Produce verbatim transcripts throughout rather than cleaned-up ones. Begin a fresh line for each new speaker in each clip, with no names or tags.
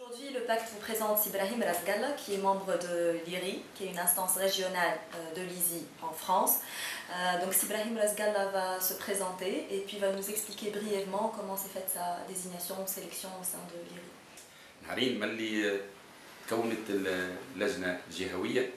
Aujourd'hui, le pacte vous présente Sibrahim Razgalla, qui est membre de l'I R I, qui est une instance régionale de l'I S I en France. Euh, donc Sibrahim Razgalla va se présenter et puis va nous expliquer brièvement comment s'est faite sa désignation ou sélection au sein de l'I R I.
نهارين ملي كونت اللجنة الجهوية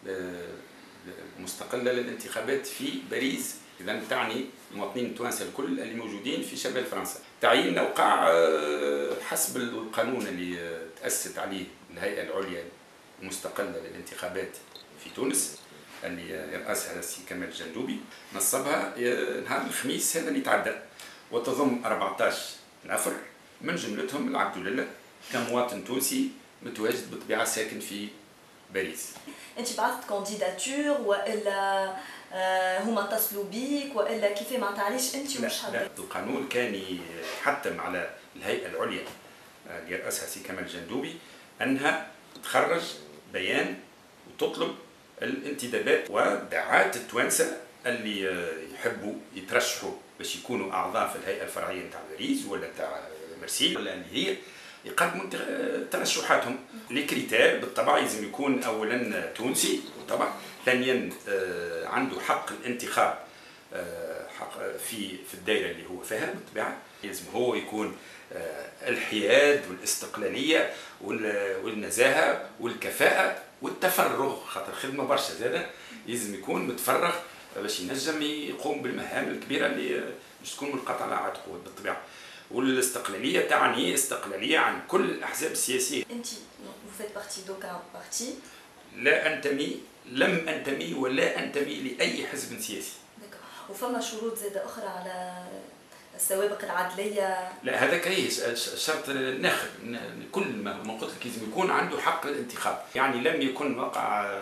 مستقلة للانتخابات في باريس، إذا تعني المواطنين التوانسة الكل اللي موجودين في شمال فرنسا. تعيين وقع حسب القانون اللي تأسست عليه الهيئة العليا المستقلة للانتخابات في تونس اللي يرأسها السي كمال الجندوبي، نصبها نهار الخميس هذا اللي تعدى، وتضم أربعة عشر نفر من جملتهم العبد لله كمواطن تونسي متواجد بطبيعة ساكن في باريس.
انت بعثت كانديداتور والا هما اتصلوا بيك والا كيف ما تعرفش انت
لا
مش
لا، القانون كان يحتم على الهيئة العليا اللي يرأسها سي كمال الجندوبي انها تخرج بيان وتطلب الانتدابات ودعاة التوانسة اللي يحبوا يترشحوا باش يكونوا اعضاء في الهيئة الفرعية نتاع باريس ولا نتاع مرسيل ولا اللي هي يقدموا ترشحاتهم. لي كريتير بالطبع لازم يكون اولا تونسي، وطبعا ثانيا عنده حق الانتخاب حق في في الدائره اللي هو فيها بالطبيعه، لازم هو يكون الحياد والاستقلاليه والنزاهه والكفاءه والتفرغ، خاطر خدمه برشا زاده لازم يكون متفرغ باش ينجم يقوم بالمهام الكبيره اللي مش تكون منقطعه على عاتقه بالطبيعه. والاستقلاليه تعني استقلاليه عن كل الاحزاب السياسيه.
انت vous faites partie d'aucun parti.
لا انتمي لم انتمي ولا انتمي لاي حزب سياسي.
وفما شروط زاده اخرى على السوابق العدليه؟ لا،
هذاك هي شرط الناخب، كل ما قلت لك لازم يكون عنده حق الانتخاب، يعني لم يكن وقع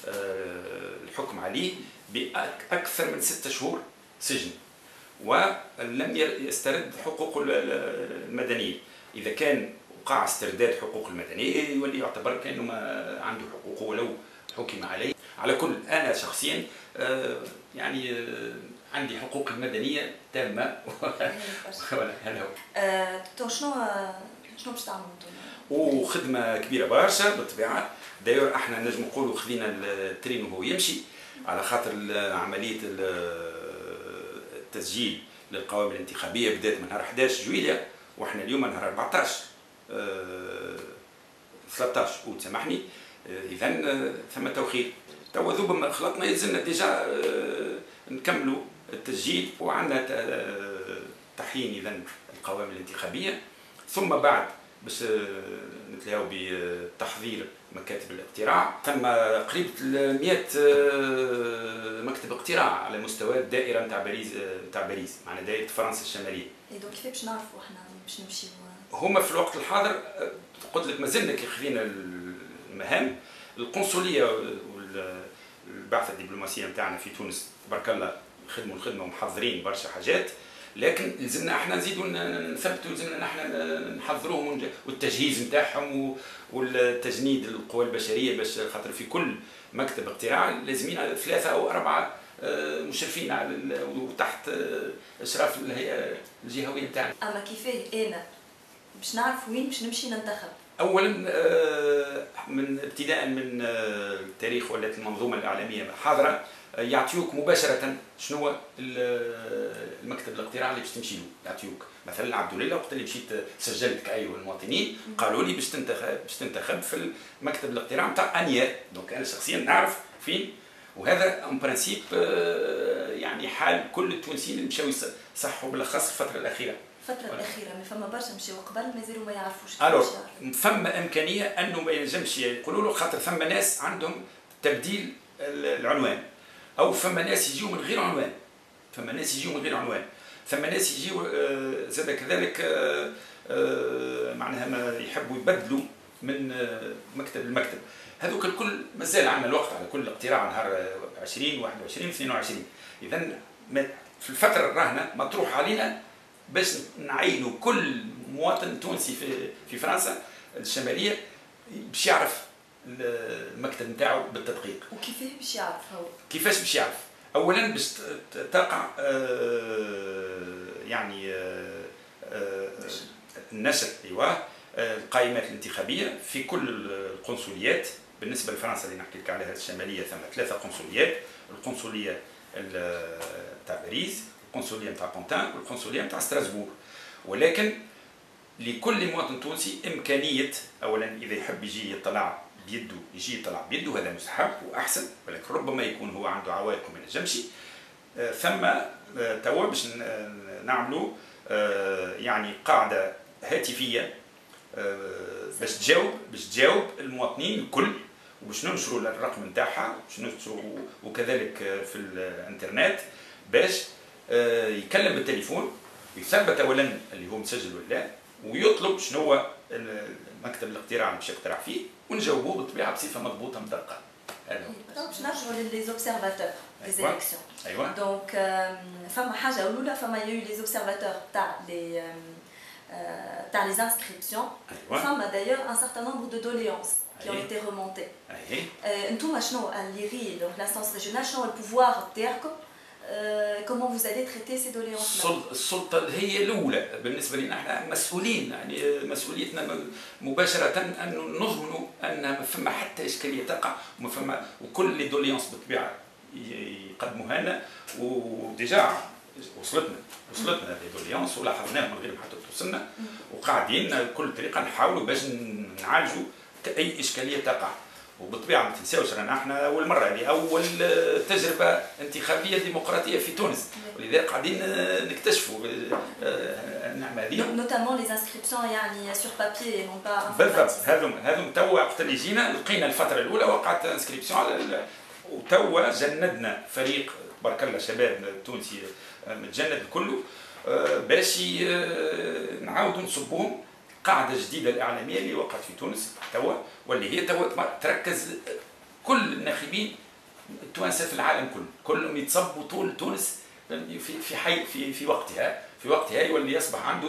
الحكم عليه باكثر من ستة شهور سجن، ولم يسترد حقوقه المدنيه. اذا كان وقع استرداد حقوق المدنيه يولي يعتبر كانه ما عنده حقوقه ولو حكم عليه. على كل انا شخصيا يعني عندي حقوق المدنيه تامه. ولا هذا
هو. شنو شنو باش تعملوا
وخدمه كبيره برشا بالطبيعه. داير احنا نجم نقولوا خذينا الترين وهو يمشي، على خاطر عمليه التسجيل للقوائم الانتخابيه بدات من نهار أحد عشر جويلية، واحنا اليوم نهار أربعة عشر ثلاثة عشر اوت سامحني، اذا ثم توخير. توا ذوب ما خلطنا يلزمنا ديجا نكملوا التسجيل وعندنا تحيين اذا القوائم الانتخابيه، ثم بعد باش نتلاقوا بتحضير مكاتب الاقتراع. ثم قريب مئة مكتب اقتراع على مستوى الدائره نتاع باريس نتاع باريس معنا دائره فرنسا الشماليه.
اي دونك كيف باش نعرفوا احنا باش نمشيو؟
هما في الوقت الحاضر قلت لك مازلنا كي خذينا المهام. القنصليه والبعثه الدبلوماسيه نتاعنا في تونس تبارك الله خدموا الخدمه ومحضرين برشا حاجات، لكن لازمنا احنا نزيدوا نثبتوا، لازمنا احنا نحضروهم والتجهيز نتاعهم والتجنيد القوى البشريه، باش خاطر في كل مكتب اقتراع لازمين ثلاثه او اربعه مشرفين على وتحت اشراف الهيئه الجهويه نتاعنا.
اما كيفاه انا باش نعرف وين باش نمشي ننتخب؟ اولا
من ابتداء من التاريخ ولات المنظومه الاعلاميه حاضره يعطيوك مباشره شنو هو المكتب الاقتراع اللي باش تمشي له. يعطيوك مثلا عبد لله وقت اللي مشيت سجلت كايو المواطنين قالوا لي باش تنتخب باش تنتخب في المكتب الاقتراع نتاع انيار، دونك انا شخصيا نعرف فين، وهذا اون برانسيب يعني حال كل التونسيين اللي مشاو يصحوا بالاخص الفتره الاخيره.
الفترة الأخيرة ما فما برشا مشاو قبل مازالوا ما يعرفوش.
الو فما إمكانية أنه ما ينجمش يقولوا له، خاطر فما ناس عندهم تبديل العنوان، أو فما ناس يجيو من غير عنوان، فما ناس يجيو من غير عنوان، فما ناس يجيو زاد كذلك معناها ما يحبوا يبدلوا من مكتب لمكتب. هذوك الكل مازال عندنا الوقت على كل اقتراع نهار عشرين واحد وعشرين اثنين وعشرين. إذا في الفترة الراهنة مطروح علينا باش نعينوا كل مواطن تونسي في في فرنسا الشماليه باش يعرف المكتب نتاعو بالتدقيق.
وكيفاه باش يعرف هو؟
كيفاش باش يعرف؟ اولا باش تقع يعني النشر ايوه القائمات الانتخابيه في كل القنصليات. بالنسبه لفرنسا اللي نحكي لك عليها الشماليه ثم ثلاثه قنصليات، القنصليه تاع باريس، القنصليه نتاع بونتان، والقنصليه نتاع ستراسبور. ولكن لكل مواطن تونسي امكانيه اولا اذا يحب يجي يطلع بيده يجي يطلع بيده، هذا مستحب واحسن، ولكن ربما يكون هو عنده عوائق وما ينجمش. ثم توا باش نعملوا يعني قاعده هاتفيه باش تجاوب باش تجاوب المواطنين الكل، وباش ننشروا الرقم نتاعها باش ننشروا، وكذلك في الانترنت باش يكلم بالتليفون ويثبت اولا اللي هو مسجل ولا، ويطلب شنو هو مكتب الاقتراع اللي باش يقترع فيه، ونجاوبوه بالطبيعه بصفه مضبوطه مدققه.
هذا هو. باش نرجعوا لي زوبسيرفاتور دي زيليكسيون.
ايوا.
دونك فما حاجه الاولى، فما يو لي زوبسيرفاتور تاع لي تاع لي انسكريبسيون. فما دايور ان سارتان نومبر دو دوليونس qui ont été remontées. انتوما شنو الليري دونك لانستونس ريجيونال شنو البوفوار تاعكم؟ كومون vous allez traiter ces doléances là؟
السلطه هي الاولى بالنسبه لنا، احنا مسؤولين، يعني مسؤوليتنا مباشره ان نضمنوا ان ما فما حتى اشكاليه تقع، وما فما وكل لي دوليونس بالطبيعه يقدموها لنا، وديجا وصلتنا وصلتنا لي دوليونس ولاحظناهم من غير ما حتى توصلنا، وقاعدين بكل طريقه نحاولوا باش نعالجوا اي اشكاليه تقع. وبالطبيعه ما تنساوش رانا احنا اول مره، هذه اول تجربه انتخابيه ديمقراطيه في تونس، ولذلك قاعدين نكتشفوا النعمه هذه.
نوتامون لي انسكريبسيون يعني سور بابي نون با
بالضبط. هذوم هذوم توا وقت اللي جينا لقينا الفتره الاولى وقعت انسكريبسيون على، وتوا جندنا فريق تبارك الله شباب تونسي متجند كله باش نعاودوا نصبوهم قاعده جديده الاعلاميه اللي وقعت في تونس توا، واللي هي توا تركز كل الناخبين التوانسه في العالم كله كلهم يتصبوا طول تونس في في حي في في وقتها في وقتها يولي يصبح عنده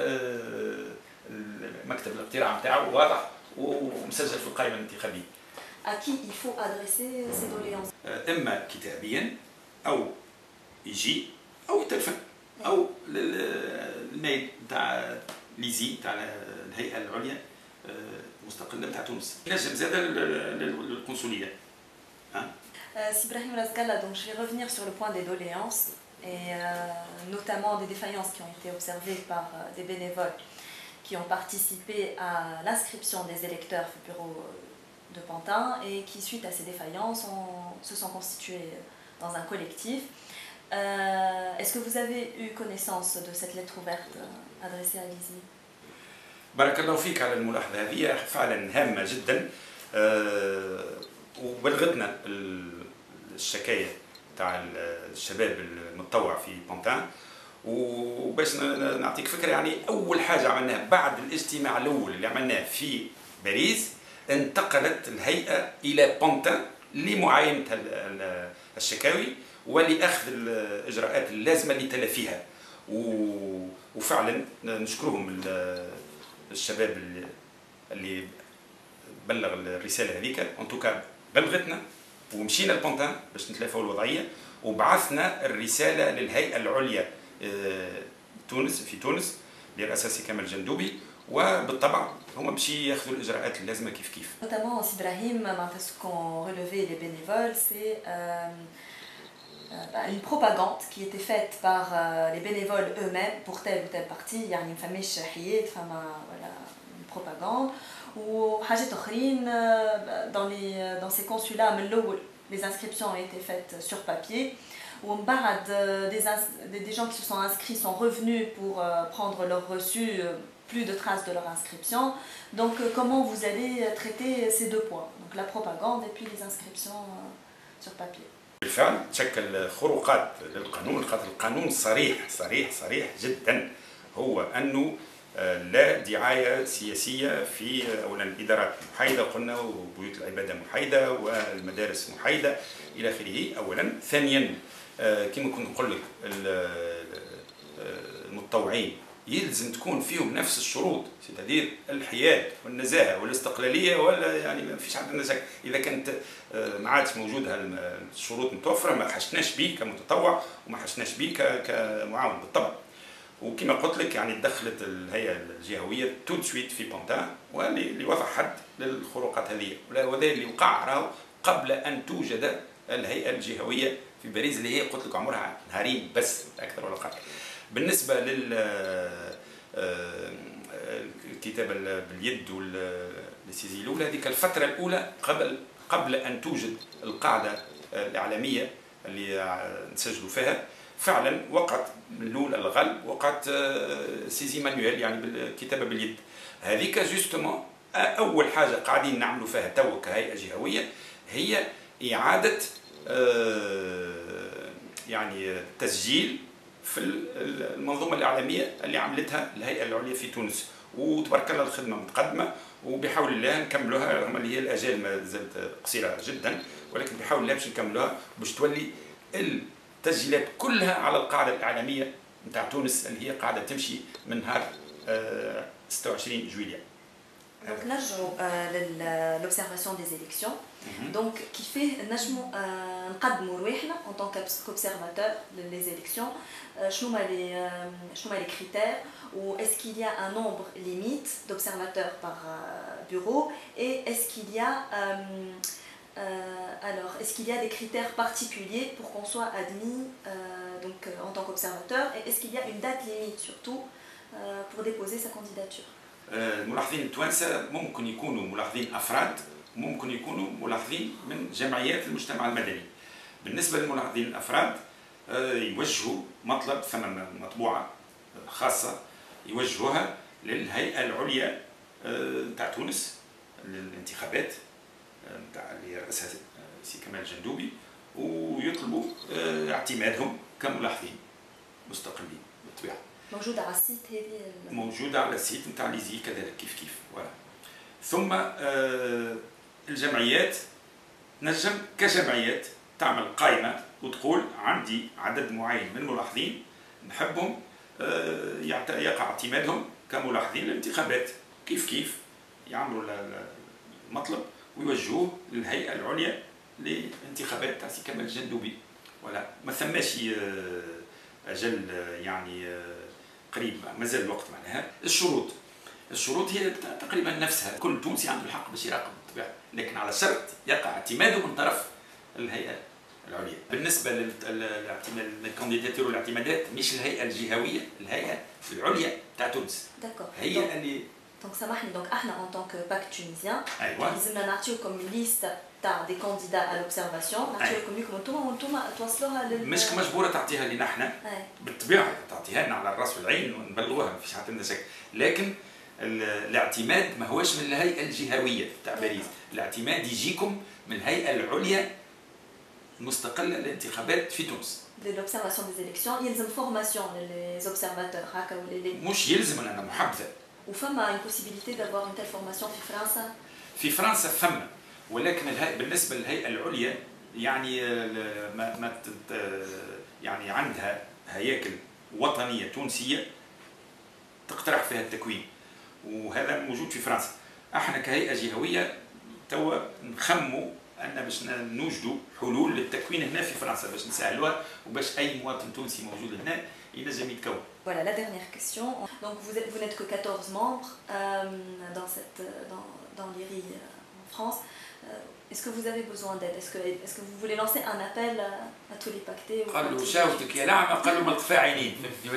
مكتب الاقتراع نتاعو واضح ومسجل في القائمه الانتخابيه.
À qui il faut adresser ces doléances؟
اما كتابيا او يجي او يتلفن او للميل نتاع ليزي تاع الهيئه العليا المستقله نتاع تونس، نجم زاد للقنصليه.
Si Brahim Razgalla, donc je vais revenir sur le point des doléances et euh, notamment des défaillances qui ont été observées par euh, des bénévoles qui ont participé à l'inscription des électeurs au bureau de Pantin et qui, suite à ces défaillances, ont, se sont constitués dans un collectif. Euh, Est-ce que vous avez eu connaissance de cette lettre ouverte adressée à Lizy؟
بارك الله فيك على الملاحظة هذه، فعلا هامة جدا. أه وبلغتنا الشكاية تاع الشباب المتطوع في بونتان، وباش نعطيك فكرة يعني أول حاجة عملناها بعد الاجتماع الأول اللي عملناه في باريس، انتقلت الهيئة إلى بونتان لمعاينة الشكاوي ولأخذ الإجراءات اللازمة لتلافيها. وفعلا نشكرهم الشباب اللي, اللي بلغ الرسالة هذيك، انتوكا بلغتنا ومشينا لبونتان باش نتلافاو الوضعية، وبعثنا الرسالة للهيئة العليا تونس في تونس برئاسة كمال جندوبي، وبالطبع هما باش ياخذوا الاجراءات اللازمه كيف كيف.
Notamment aussi Brahim, ce qu'ont relevé les bénévoles, c'est euh, une propagande qui était faite par euh, les bénévoles eux-mêmes pour tel ou tel parti. Il y a une famille chahiyet, voilà, une propagande. Ou حاجات أخرين dans les dans ces consulats من الأول les inscriptions ont été faites sur papier. Ou des, des, des gens qui se sont inscrits sont revenus pour euh, prendre leur reçu, euh, plus de traces de leur inscription. Donc euh, comment vous allez traiter ces deux points, donc la propagande et puis les inscriptions euh, sur papier.
بالفعل تشكل خروقات للقانون، خاطر القانون صريح صريح صريح جدا، هو انه لا دعايه سياسيه في اولا الادارات محايده قلنا، وبيوت العباده محايده، والمدارس محايده الى اخره اولا. ثانيا كما كنت نقول لك المتطوعين يلزم تكون فيهم نفس الشروط، تدير الحياد والنزاهه والاستقلاليه، ولا يعني ما فيش عندنا شك. اذا كانت ما عادش موجوده الشروط متوفره ما حشناش بيه كمتطوع وما حشناش بيه كمعاون بالطبع. وكما قلت لك يعني دخلت الهيئه الجهويه تو سويت في بونتان ولوضع حد للخروقات هذه، وهذا اللي وقع راهو قبل ان توجد الهيئه الجهويه في باريس اللي هي قلت لك عمرها نهارين بس اكثر ولا اقل. بالنسبه لل الكتابه باليد والسيزي الاولى، هذيك الفتره الاولى قبل قبل ان توجد القاعده الاعلاميه اللي نسجلوا فيها، فعلا وقعت من الاول الغالب وقعت سيزي مانويل يعني بالكتابه باليد. هذيك جوستومون اول حاجه قاعدين نعملوا فيها تو كهيئه جهويه هي اعاده يعني تسجيل في المنظومه الاعلاميه اللي عملتها الهيئه العليا في تونس، وتبارك الله الخدمه متقدمه وبحول الله نكملوها رغم اللي هي الاجال ما زالت قصيره جدا، ولكن بحول الله باش نكملوها باش تولي التسجيلات كلها على القاعده الاعلاميه نتاع تونس اللي هي قاعده تمشي من نهار ستة وعشرين جويلية.
دونك نرجعوا للوبسيرفاسيون دي زيليكسيون. دونك كيفاه نجموا نقدموا رواحنا ان طون كوبسيرفاتور لي زيليكسيون، شنو هما لي شنو هما لي كريتير، ou est-ce qu'il y a un nombre limite d'observateurs par bureau, et est-ce qu'il y a euh, euh, alors est-ce qu'il y a des critères particuliers pour qu'on soit admis euh, donc en tant qu'observateur, et est-ce qu'il y a une date limite surtout euh, pour déposer sa candidature?
الملاحظين التوانسه ممكن يكونوا ملاحظين افراد، ممكن يكونوا ملاحظين من جمعيات المجتمع المدني. بالنسبه للملاحظين الافراد يوجهوا مطلب، ثم مطبوعه خاصه يوجهوها للهيئه العليا نتاع تونس للانتخابات نتاع اللي رئيسها سي كمال الجندوبي، ويطلبوا اعتمادهم كملاحظين مستقلين بالطبيعه.
موجوده على السيت هذه؟
موجوده على السيت نتاع ليزي كذلك كيف كيف. ولا ثم الجمعيات نجم كجمعيات تعمل قائمه وتقول عندي عدد معين من الملاحظين نحبهم يقع اعتمادهم كملاحظين للانتخابات، كيف كيف يعملوا المطلب ويوجهوه للهيئه العليا للانتخابات تاع سي كمال الجندوبي. ولا ما ثماش اجل يعني قريب، مازال الوقت معناها. الشروط الشروط هي تقريبا نفسها، كل تونسي عنده الحق باش يراقب بالطبيعه، لكن على شرط يقع اعتماده من طرف الهيئه العليا. بالنسبه للاعتماد الكانديداتور والاعتمادات مش الهيئه الجهويه، الهيئه العليا تاع تونس هي
دونك
اللي
دونك سامحني، دونك احنا ان طونك باك تونيزيان
ايوه
لازمنا نعطيوكم ليست تاع دي كانديدا على لوبسيرفاسيون، نعطيوكم لكم انتم وانتم توصلوها لل
مش مجبوره تعطيها لنا احنا بالطبيعه، تعطيها لنا على الراس والعين ونبلغوها، ما فيش حتى عندنا شك، لكن الاعتماد ما هوش من الهيئه الجهويه تاع باريس، الاعتماد يجيكم من الهيئه العليا مستقله للانتخابات في تونس.
لوبسيرفاسيون دي زيليكسيون يلزم فورماسيون للوبسيرفاتور هكا ولا
مش يلزم، انا محبذه.
وفما une possibilité d'avoir une telle formation في فرنسا؟
في فرنسا فما، ولكن بالنسبه للهيئه العليا يعني ما ما يعني عندها هياكل وطنيه تونسيه تقترح فيها التكوين، وهذا موجود في فرنسا. احنا كهيئه جهويه توا نخموا ان باش نوجدوا حلول للتكوين هنا في فرنسا باش نسهلوها وباش اي مواطن تونسي موجود هنا ينجم يتكون.
Voilà la dernière question. Donc vous êtes, vous n'êtes que quatorze membres euh, dans cette dans dans l'I R I euh, en France. Euh, est-ce que vous avez besoin d'aide? Est-ce que est-ce que vous voulez lancer un appel à, à tous les pactés?
قالوا شاوتك يا نعمه، قالوا ما تطفى عينين.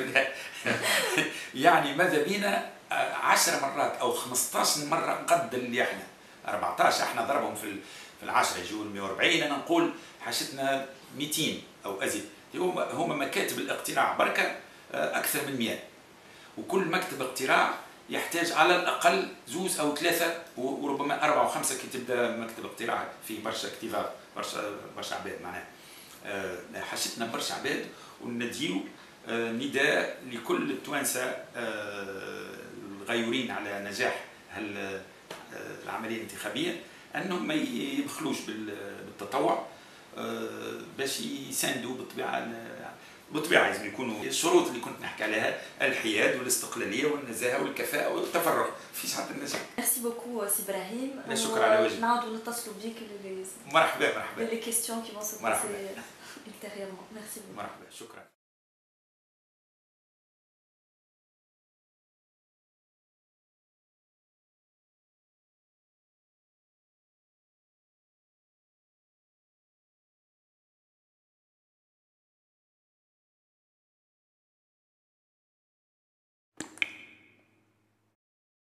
يعني ماذا بينا عشر مرات او خمسطاش مره نقدر اللي احنا أربعطاش، احنا ضربهم في في العشرة يجوا مئة وأربعين، انا نقول حاجتنا مئتين او ازيد. هما مكاتب الاقتراع بركه اكثر من مئة، وكل مكتب اقتراع يحتاج على الاقل زوز او ثلاثه وربما اربعه وخمسه كي تبدا مكتب اقتراع فيه برشا اكتيفار، برشا برشا عباد معناها. حاجتنا برشا عباد، ونديو نداء لكل التوانسه الغيورين على نجاح العمليه الانتخابيه انهم ما يبخلوش بالتطوع باش يساندوا بالطبيعه بالطبيعه لازم يكونوا الشروط اللي كنت نحكي عليها، الحياد والاستقلاليه والنزاهه والكفاءه والتفرغ، فيش حتى النجاح.
ميرسي بوكو سي ابراهيم.
لا شكرا على واجب.
نعاودوا نتصلوا بيك
مرحبا مرحبا.
les questions qui vont se passer ultérieurement. Merci beaucoup.
مرحبا، شكرا.